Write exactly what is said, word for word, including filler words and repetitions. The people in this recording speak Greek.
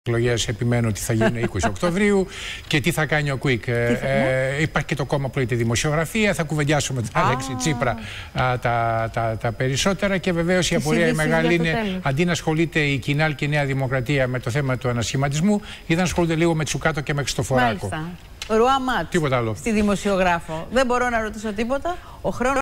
Εκλογές επιμένω ότι θα γίνουν είκοσι Οκτωβρίου και τι θα κάνει ο Κουίκ. Ε, ε, υπάρχει και το κόμμα που λέγεται Δημοσιογραφία. Θα κουβεντιάσουμε την Αλέξη Τσίπρα α, τα, τα, τα περισσότερα. Και βεβαίως η απορία η μεγάλη είναι τέλος. Αντί να ασχολείται η Κινάλ και η Νέα Δημοκρατία με το θέμα του ανασχηματισμού, είδα να ασχολούνται λίγο με Τσουκάτο και με Χριστοφοράκο. Μάλιστα. Ρουά Ματ. Τίποτα άλλο. Στη Δημοσιογράφο. Δεν μπορώ να ρωτήσω τίποτα. Ο χρόνος